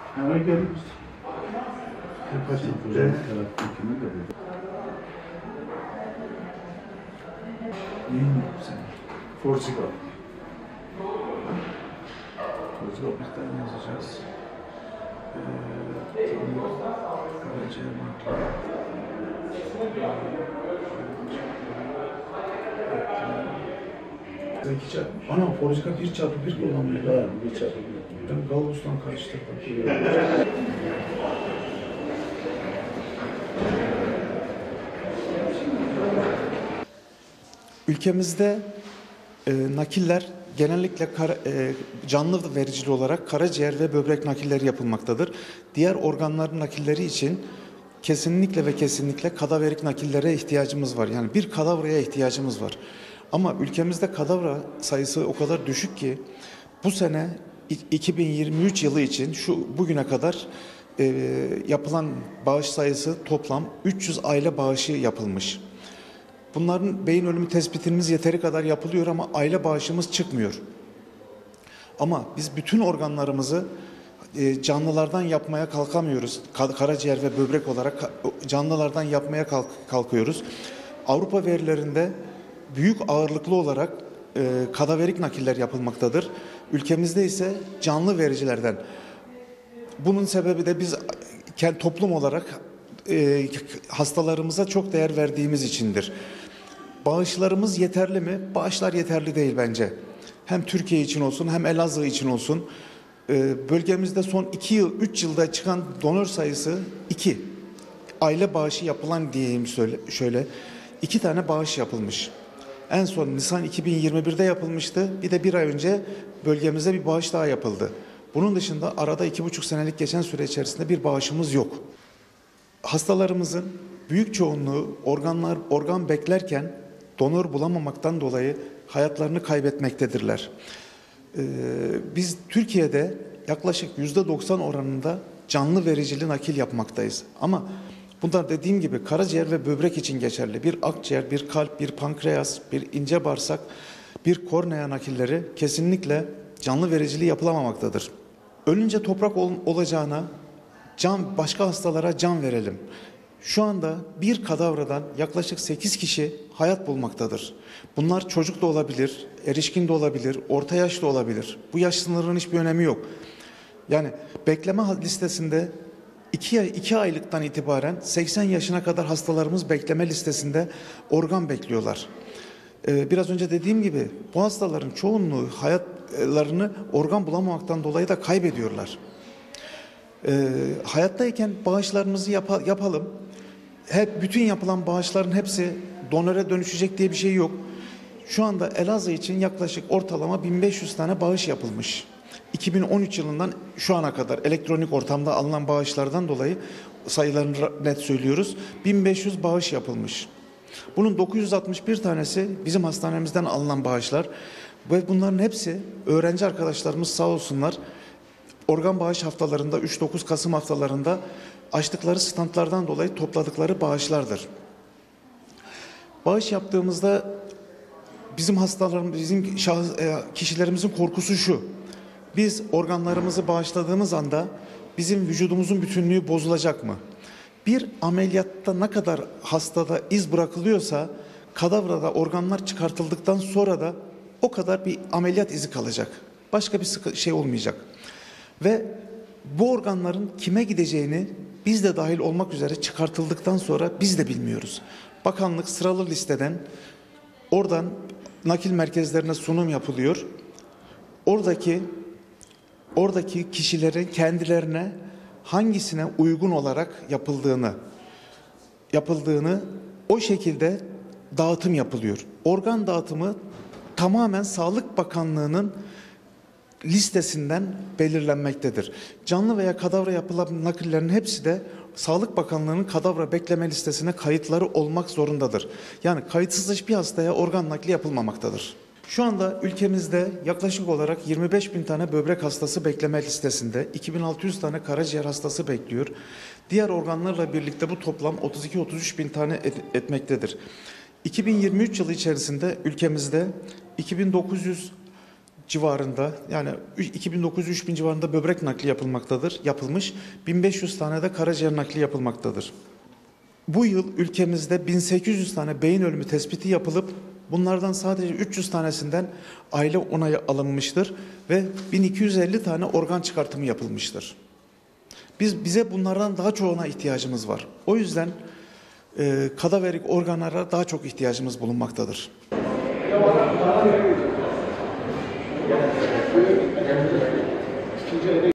Hemen geliriz. Hepatit B. Neyin yok sen? Forsigal. Forsigal bir tane yazacağız. Karaciğer nakli. Zeki çarpı. Ana Forsigal 1x1 kullanmıyor. Ha, 1x1. Ben Gauss'tan karıştırdım. Ülkemizde nakiller genellikle canlı vericili olarak karaciğer ve böbrek nakilleri yapılmaktadır. Diğer organların nakilleri için kesinlikle ve kesinlikle kadaverik nakillere ihtiyacımız var. Yani bir kadavraya ihtiyacımız var. Ama ülkemizde kadavra sayısı o kadar düşük ki bu sene 2023 yılı için bugüne kadar yapılan bağış sayısı toplam 300 aile bağışı yapılmış. Bunların beyin ölümü tespitimiz yeteri kadar yapılıyor ama aile bağışımız çıkmıyor. Ama biz bütün organlarımızı canlılardan yapmaya kalkamıyoruz. Karaciğer ve böbrek olarak canlılardan yapmaya kalkıyoruz. Avrupa verilerinde büyük ağırlıklı olarak kadaverik nakiller yapılmaktadır. Ülkemizde ise canlı vericilerden. Bunun sebebi de biz toplum olarak hastalarımıza çok değer verdiğimiz içindir. Bağışlarımız yeterli mi? Bağışlar yeterli değil bence. Hem Türkiye için olsun hem Elazığ için olsun. Bölgemizde son 2 yıl, 3 yılda çıkan donör sayısı 2. Aile bağışı yapılan diyeyim şöyle. 2 tane bağış yapılmış. En son Nisan 2021'de yapılmıştı. Bir de bir ay önce bölgemizde bir bağış daha yapıldı. Bunun dışında arada 2,5 senelik geçen süre içerisinde bir bağışımız yok. Hastalarımızın büyük çoğunluğu organ beklerken donör bulamamaktan dolayı hayatlarını kaybetmektedirler. Biz Türkiye'de yaklaşık %90 oranında canlı vericili nakil yapmaktayız. Ama bunlar dediğim gibi karaciğer ve böbrek için geçerli. Bir akciğer, bir kalp, bir pankreas, bir ince bağırsak, bir kornea nakilleri kesinlikle canlı vericiliği yapılamamaktadır. Ölünce toprak olacağına başka hastalara can verelim. Şu anda bir kadavradan yaklaşık 8 kişi hayat bulmaktadır. Bunlar çocuk da olabilir, erişkin de olabilir, orta yaş da olabilir. Bu yaş sınırının hiçbir önemi yok. Yani bekleme listesinde 2 aylıktan itibaren 80 yaşına kadar hastalarımız bekleme listesinde organ bekliyorlar. Biraz önce dediğim gibi bu hastaların çoğunluğu hayatlarını organ bulamamaktan dolayı da kaybediyorlar. Hayattayken bağışlarımızı yapalım. Bütün yapılan bağışların hepsi donöre dönüşecek diye bir şey yok. Şu anda Elazığ için yaklaşık ortalama 1500 tane bağış yapılmış. 2013 yılından şu ana kadar elektronik ortamda alınan bağışlardan dolayı sayılarını net söylüyoruz. 1500 bağış yapılmış. Bunun 961 tanesi bizim hastanemizden alınan bağışlar ve bunların hepsi öğrenci arkadaşlarımız sağ olsunlar. Organ bağış haftalarında 3-9 Kasım haftalarında açtıkları standlardan dolayı topladıkları bağışlardır. Bağış yaptığımızda bizim kişilerimizin korkusu şu. Biz organlarımızı bağışladığımız anda bizim vücudumuzun bütünlüğü bozulacak mı? Bir ameliyatta ne kadar hastada iz bırakılıyorsa kadavrada organlar çıkartıldıktan sonra da o kadar bir ameliyat izi kalacak. Başka bir şey olmayacak. Ve bu organların kime gideceğini biz de dahil olmak üzere çıkartıldıktan sonra biz de bilmiyoruz. Bakanlık sıralı listeden oradan nakil merkezlerine sunum yapılıyor. Oradaki kişilerin kendilerine hangisine uygun olarak yapıldığını o şekilde dağıtım yapılıyor. Organ dağıtımı tamamen Sağlık Bakanlığı'nın listesinden belirlenmektedir. Canlı veya kadavra yapılan nakillerin hepsi de Sağlık Bakanlığı'nın kadavra bekleme listesine kayıtları olmak zorundadır. Yani kayıtsız hiçbir hastaya organ nakli yapılmamaktadır. Şu anda ülkemizde yaklaşık olarak 25.000 tane böbrek hastası bekleme listesinde, 2.600 tane karaciğer hastası bekliyor. Diğer organlarla birlikte bu toplam 32-33 bin tane etmektedir. 2023 yılı içerisinde ülkemizde 2900 civarında, yani 2900-3000 civarında böbrek nakli yapılmış. 1500 tane de karaciğer nakli yapılmaktadır. Bu yıl ülkemizde 1800 tane beyin ölümü tespiti yapılıp bunlardan sadece 300 tanesinden aile onayı alınmıştır ve 1250 tane organ çıkartımı yapılmıştır. Bize bunlardan daha çoğuna ihtiyacımız var. O yüzden kadaverik organlara daha çok ihtiyacımız bulunmaktadır.